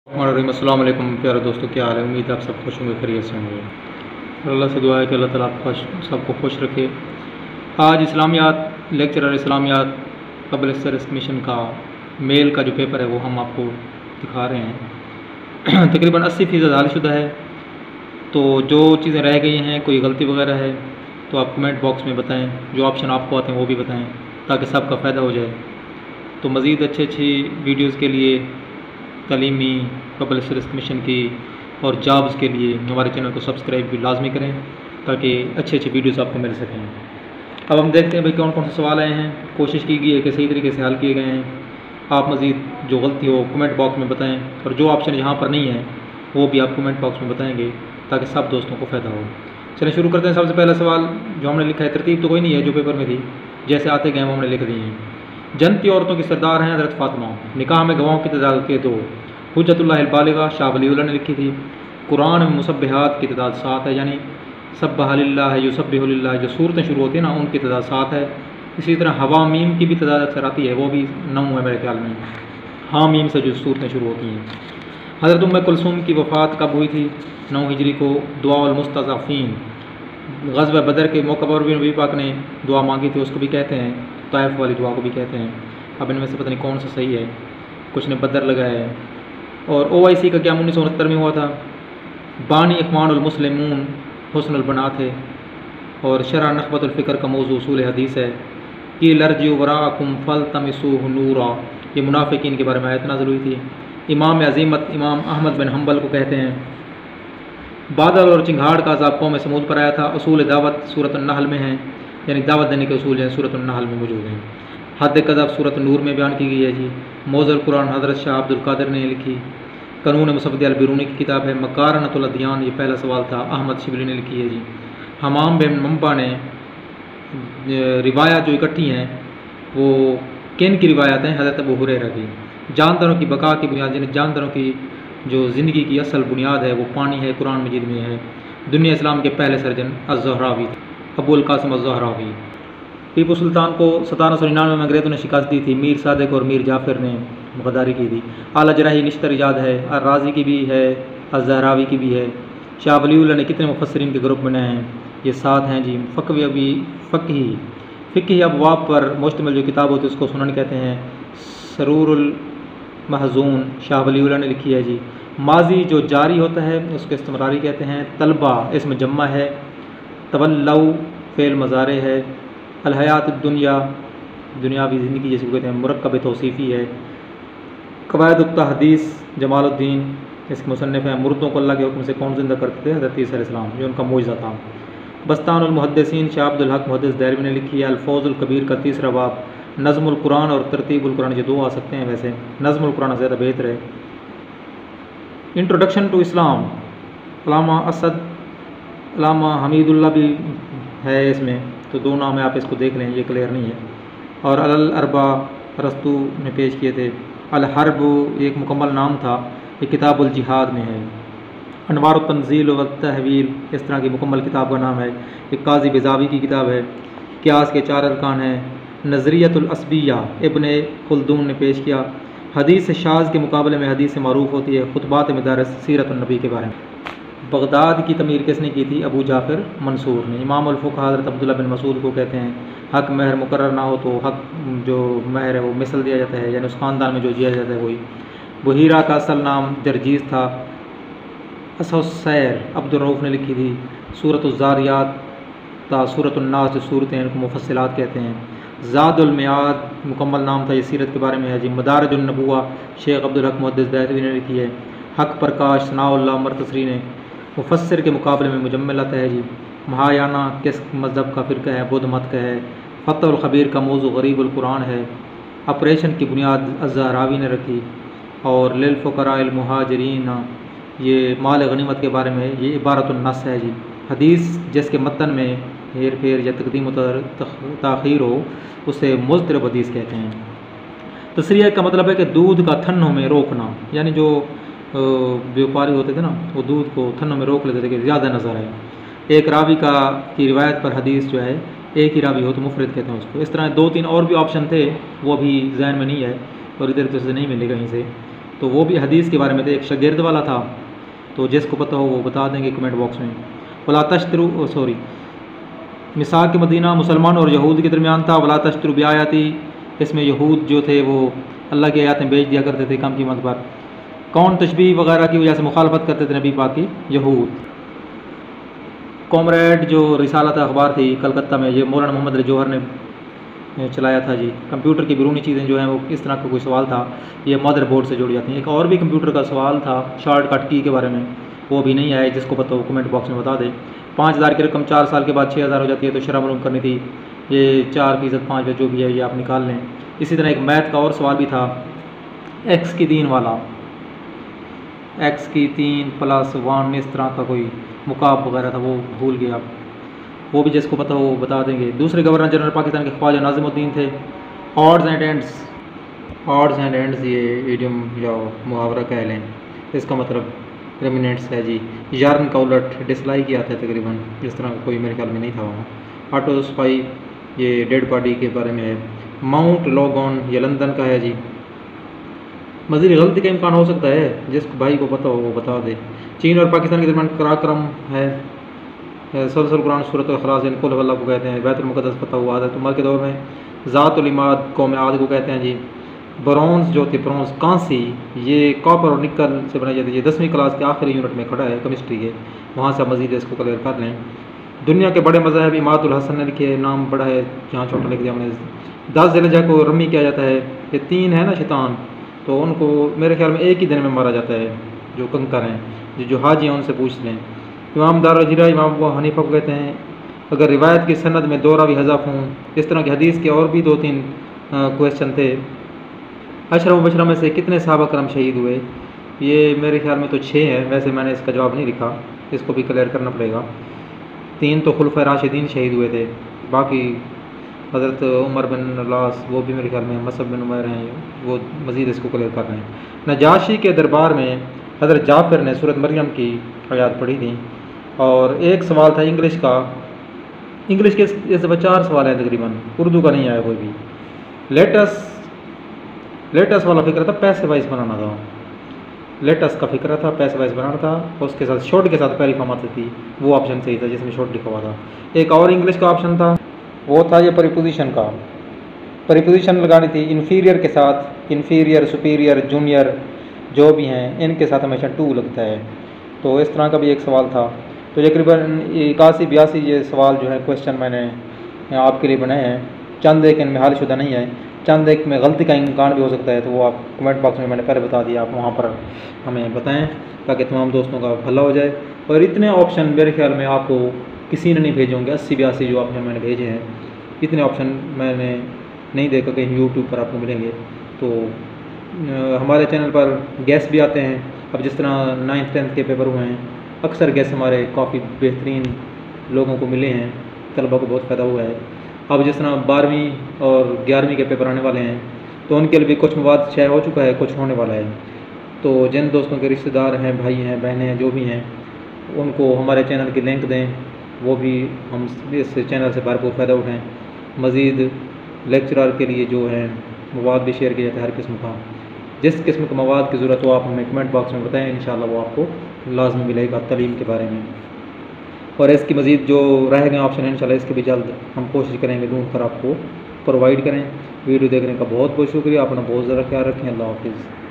अस्सलाम वालेकुम प्यारे दोस्तों, क्या हाल है। उम्मीद है आप सब खुश होंगे, खैरियत से होंगे। और अल्लाह से दुआ है कि अल्लाह ताला आपको सबको खुश रखे। आज इस्लामियात लेक्चरर इस्लामियात कबल मिशन का मेल का जो पेपर है वो हम आपको दिखा रहे हैं। तकरीबन 80% हलशुदा है। तो जो चीज़ें रह गई हैं, कोई गलती वगैरह है तो आप कमेंट बॉक्स में बताएँ। जो ऑप्शन आपको आते हैं वो भी बताएँ ताकि सबका फ़ायदा हो जाए। तो मज़ीद अच्छी वीडियोज़ के लिए, तालीमी कबल मिशन की और जॉब्स के लिए हमारे चैनल को सब्सक्राइब भी लाजमी करें ताकि अच्छी वीडियोस आपको मिल सकें। अब हम देखते हैं भाई कौन कौन से सवाल आए हैं। कोशिश की गई है कि सही तरीके से हल किए गए हैं। आप मज़ीद जो गलती हो कमेंट बॉक्स में बताएं और जो ऑप्शन यहाँ पर नहीं है वो भी आप कमेंट बॉक्स में बताएंगे ताकि सब दोस्तों को फ़ायदा हो। चलिए शुरू करते हैं। सबसे पहला सवाल जो हमने लिखा है, तरतीब तो कोई नहीं है जो पेपर में थी, जैसे आते गए वो हमने लिख दिए हैं। जनती औरतों की सरदार हैं हज़रत फ़ातिमा। निकाह में गवाहों की तादाद के 2। हुज्जतुल्लाह बालिगा शाह वलीउल्लाह ने लिखी थी। कुरान में मुसब्बिहात की तादाद 7 है, यानी सब्बह लिल्लाह युसब्बिहु लिल्लाह जो सूरतें शुरू होती हैं ना उनकी तादाद 7 है। इसी तरह हवा मीम की भी तादाद अक्सर आती है, वो भी 9 है मेरे ख्याल में। हाँ मीम से जो सूरतें शुरू होती हैं। हज़रत उम्मे कुलसूम की वफ़ात कब हुई थी? 9 हिजरी को। दुआउल मुस्तज़अफ़ीन ग़ज़वा बदर के मौके पर भी नबी पाक ने दुआ मांगी थी, उसको भी कहते हैं। ताइफ वाली दुआ को भी कहते हैं। अब इनमें से पता नहीं कौन सा सही है, कुछ ने बदर लगाया है। और OIC का क्या 1969 में हुआ था। बानी इख़वानुल मुस्लिमून हुस्नुल बना थे। और शरह नख़बतुल फ़िक्र का मौज़ू उसूल हदीस है कि लर्जिउ वराअकुम फल्तमिसूहु नूरा, ये मुनाफ़िकीन के बारे में आयत नाज़िल हुई थी। इमाम अज़ीमत इमाम अहमद बिन हम्बल को कहते हैं। बादल और चिंगाड़ का अज़ाब कौम समूद पर आया था। उसूल दावत सूरत अन-नहल में है, यानी दावत देने के उसूल हैं सूरत अन-नहल में मौजूद हैं। हद कज़ब सूरत नूर में बयान की गई है जी। मौज़ुल कुरान हज़रत शाह अब्दुल कादिर ने लिखी। कानून मुसफ़्फ़ी अल-बिरूनी की किताब है। मकारनतुल अदयान, ये पहला सवाल था, अहमद शिबली ने लिखी है जी। हमाम बिन मंबा ने रिवायात जो इकट्ठी हैं वो किन की रिवायात हैं? हज़रत अबू हुरैरा की। जानदारों की बका की बुनियाद, यानी जानदारों की जो ज़िंदगी की असल बुनियाद है वो पानी है, कुरान मजीद में है। दुनिया इस्लाम के पहले surgeon Az-Zahrawi, Abul Qasim Az-Zahrawi. Tipu Sultan को 1799 में अंग्रेज़ों ने शिकस्त दी थी। मीर सादिक और मीर जाफ़िर ने गद्दारी की थी। आला जराही निश्तर इजाद है, राज़ी की भी है, अज़-ज़हरावी की भी है। शाह वलीउल्लाह ने कितने मुफस्सिरीन के ग्रुप बनाए हैं? ये 7 हैं जी। फ़िक़ही अबवाब पर मुश्तमिल जो किताब होती है उसको सुनन कहते हैं। सरूरुल महज़ून शाह वलीउल्लाह ने लिखी है जी। माजी जो जारी होता है उसको इस्तिमरारी कहते हैं। तलबा इसमें जम्मा है। तवल्लौ फ़ेल मज़ारे है। अलहयात दुनिया दुनियावी ज़िंदगी जैसे कहते हैं। मुरक्कब तौसीफ़ी है। क़वायद तहदीस जमालुद्दीन इसके मुसन्निफ़ हैं। मुर्दों को अल्लाह के हुक्म से कौन ज़िंदा करते थे? हज़रत ईसा अलैहिस्सलाम, जो उनका मोइज़ा था। बस्तानुल मुहद्दिसीन शाह अब्दुल हक मुहद्दिस दैरवी ने लिखी है। अल-फ़ौज़ुल कबीर का 3रा बाब। नज़्मुल कुरान और तरतीबुल कुरान, ये 2 आ सकते हैं। वैसे नज़्मुल कुरान ज़्यादा बेहतर है। Introduction to Islam Allama Asad, Allama Hamidullah भी है इसमें, तो 2 नाम है, आप इसको देख लें, ये क्लियर नहीं है। और अल अरबा रस्तू ने पेश किए थे। अल हर्ब एक मुकम्मल नाम था, ये किताबुल जिहाद में है। अनवार तंजील व तहवील इस तरह की मुकम्मल किताब का नाम है। एक काजी बिजावी की किताब है। क्यास के 4 अरकान हैं। नज़रियतुल असबिया इब्ने खुल्दून ने पेश किया। हदीस शाज़ के मुकाबले में हदीस मारूफ़ होती है। खुतबात मदारिस सीरतुन नबी के बारे में। बगदाद की तमीर किसने की थी? अबू जाफ़िर मंसूर ने। इमामुल फ़ुक़हा हज़रत अब्दुल्लाह बिन मसूद को कहते हैं। हक महर मुकर्रर ना हो तो हक जो महर है वो मिसल दिया जाता है, यानी उस ख़ानदान में जो जिया जाता है वही। बुहीरा का असल नाम जरजीज़ था। असौसैर अब्दुल रऊफ़ ने लिखी थी। सूरतुज़्ज़ारियात ता सूरतुन्नास जो सूरतें हैं उनको मुफस्सिलात कहते हैं। ज़ादुल मियाद मुकम्मल नाम था, ये सीरत के बारे में है जी। मदारिजुन नबुव्वा शेख अब्दुल हक मुहद्दिस दैरवी ने लिखी है। हक प्रकाश सनाउल्लाह मरतसरी ने। मुफस्सिर के मुकाबले में मुजम्मिल आता है जी। महायाना किस मज़हब का फ़िरका है? बुद्ध मत का है। फ़तहुल ख़बीर का मौज़ू ग़रीबुल कुरान है। ऑपरेशन की बुनियाद अज़्ज़हरावी ने रखी। और लिल फ़ुक़राइल मुहाजिरीन, ये माल गनीमत के बारे में, ये इबारतुन नस है जी। हदीस जिसके मतन में हेर फेर या तक़दीम ताख़ीर हो उसे मुज़तरब हदीस कहते हैं। तस्रीह का मतलब है कि दूध का थन्नों में रोकना, यानी जो व्यापारी होते थे ना वो दूध को थन्नों में रोक लेते थे कि ज़्यादा नज़र आए। एक रावी की रिवायत पर हदीस जो है एक ही रावी हो तो मुफरद कहते हैं उसको। इस तरह 2-3 और भी ऑप्शन थे, वो अभी ज़हन में नहीं है और इधर तो से नहीं मिलेगा कहीं से। तो वो भी हदीस के बारे में थे, एक शागिर्द वाला था, तो जिसको पता हो वो बता देंगे कमेंट बॉक्स में। वला तश्तरू सॉरी मिसाक के मदीना मुसलमान और यहूद के दरमियान था। वला तश्तरू बिआयाती, इसमें यहूद जो थे वो अल्लाह की आयतें बेच दिया करते थे कम कीमत पर। कौन तशबीह वगैरह की वजह से मुखालफत करते थे नबी पाक की? यहूद। कॉमरेड जो रिसालत अखबार थी कलकत्ता में, ये मौलाना मोहम्मद अली जौहर ने चलाया था जी। कंप्यूटर की बैरूनी चीज़ें जो हैं वो किस तरह का कोई सवाल था, ये मदरबोर्ड से जुड़ जाती हैं। एक और भी कंप्यूटर का सवाल था शॉर्टकट की के बारे में, वो भी नहीं आया, जिसको पता हो कमेंट बॉक्स में बता दें। 5000 की रकम 4 साल के बाद 6000 हो जाती है तो शरह मालूम करनी थी, ये 4% 5 जो भी है ये आप निकाल लें। इसी तरह एक मैथ का और सवाल भी था, एक्स की 3 वाला, एक्स की 3 + 1 इस तरह का कोई मुकाब वगैरह था, वो भूल गया, वो भी जिसको पता हो वो बता देंगे। दूसरे गवर्नर जनरल पाकिस्तान के ख्वाजा नाज़िमुद्दीन थे। ऑड्स एंड एंड्स ये इडियम या मुहावरा कह लें, इसका मतलब रेमिनेंट्स है जी। यार्न का उलट डिसलाइक ही आता है तकरीबन, इस तरह का कोई मेरे ख्याल में नहीं था वहाँ। ऑटो स्पाई ये डेड बॉडी के बारे में है। माउंट लॉगॉन ये लंदन का है जी। मज़ीद गलती का इम्कान हो सकता है, जिसको भाई को पता हो वो बता दे। चीन और पाकिस्तान के दरमियान पराक्रम है। सलसल कुरान सूरत अल-इखलास इनको अल्लाह को कहते हैं। बैतुल मुक़द्दस पता हुआ हज़रत उमर के दौर में ज़ातुल इमाद कौम आद को कहते हैं जी। ब्रॉन्ज़ जो थे, ब्रॉन्ज़ कांसी, ये कॉपर और निकल से बनाई जाती है। 10वीं क्लास के आखिरी यूनिट में खड़ा है केमिस्ट्री के, वहाँ से मज़ीद इसको क्लियर कर लें। दुनिया के बड़े मज़ाहब इमादुल हसन ने लिखे, नाम बड़ा है, जहाँ छोटा लिख दिया हमने। 10 ज़िलहिज्जा को रमी किया जाता है। ये 3 है ना शैतान, तो उनको मेरे ख्याल में एक ही दिन में मारा जाता है, जो कंकर हैं, जो हाजी हैं उनसे पूछ लें। इमाम दारुल हिजरा इमाम अबू हनीफा को कहते हैं। अगर रिवायत की सनद में 2 रावी हज़फ हों, इस तरह की हदीस के और भी 2-3 क्वेश्चन थे। अशरा मुबशरा में से कितने सहाबा करम शहीद हुए? ये मेरे ख्याल में तो 6 हैं, वैसे मैंने इसका जवाब नहीं लिखा, इसको भी क्लियर करना पड़ेगा। 3 तो खुलफाए राशिदीन शहीद हुए थे, बाकी हज़रत उमर बिन अलास वो भी मेरे ख्याल में, मसअब बिन उमैर हैं, वो मज़ीद इसको क्लियर कर रहे हैं। नजाशी के दरबार में हज़रत जाफ़र ने सूरत मरियम की आयत पढ़ी थी। और एक सवाल था इंग्लिश का, इंग्लिश के इस दफ़ा 4 सवाल हैं तकरीबन, उर्दू का नहीं आया कोई भी। लेटस वाला फिक्र था पैसे वाइज बनाना था, लेटस का फिक्र था पैसे वाइज बनाना था, उसके साथ शॉर्ट के साथ पहली फॉर्म आती थी, वो ऑप्शन सही था जिसमें शॉर्ट लिखा हुआ था। एक और इंग्लिश का ऑप्शन था, वो था ये प्रीपोजिशन का, प्रीपोजिशन लगानी थी इन्फीरियर के साथ, इन्फीरियर, सुपीरियर, जूनियर जो भी हैं इनके साथ हमेशा टू लगता है। तो इस तरह का भी एक सवाल था। तो तकरीबन 81-82 ये सवाल जो है क्वेश्चन मैंने आपके लिए बनाए हैं। चंद एक इनमें हालशुदा नहीं है, चंद एक में गलती का इम्कान भी हो सकता है, तो वो आप कमेंट बॉक्स में मैंने पहले बता दिया, आप वहाँ पर हमें बताएं ताकि तमाम दोस्तों का भला हो जाए। और इतने ऑप्शन मेरे ख्याल में आपको किसी ने नहीं भेजे होंगे, 80-82 जो ऑप्शन मैंने भेजे हैं, इतने ऑप्शन मैंने नहीं देखा कहीं यूट्यूब पर आपको मिलेंगे। तो हमारे चैनल पर गेस्ट भी आते हैं। अब जिस तरह 9th 10th के पेपर हुए हैं, अक्सर गेस्ट हमारे काफ़ी बेहतरीन लोगों को मिले हैं, तलबा को बहुत फ़ायदा हुआ है। अब जिस तरह 12वीं और 11वीं के पेपर आने वाले हैं, तो उनके लिए भी कुछ मवाद शेयर हो चुका है, कुछ होने वाला है। तो जिन दोस्तों के रिश्तेदार हैं, भाई हैं, बहनें हैं, जो भी हैं, उनको हमारे चैनल की लिंक दें, वो भी हम इस चैनल से भरपूर फ़ायदा उठाएँ। मज़ीद लेक्चरर के लिए जो है मवाद भी शेयर किया जाता है हर किस्म का। जिस किस्म का मवाद की ज़रूरत हो आप हमें कमेंट बॉक्स में बताएं, इंशाल्लाह वो आपको लाजमी मिलेगा तालीम के बारे में। और इसकी मज़ीद जो रह गए ऑप्शन है इंशाल्लाह इसके भी जल्द हम कोशिश करेंगे ढूंढ कर आपको प्रोवाइड करें। वीडियो देखने का बहुत बहुत शुक्रिया, अपना बहुत ज़्यादा ख्याल रखें। अल्लाह हाफिज़।